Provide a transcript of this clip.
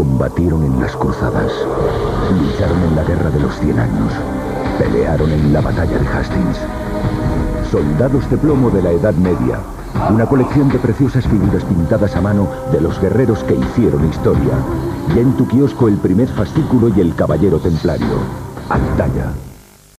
Combatieron en las cruzadas, lucharon en la guerra de los 100 años, pelearon en la batalla de Hastings. Soldados de plomo de la Edad Media, una colección de preciosas figuras pintadas a mano de los guerreros que hicieron historia. Ya en tu kiosco el primer fascículo y el caballero templario, Altaya.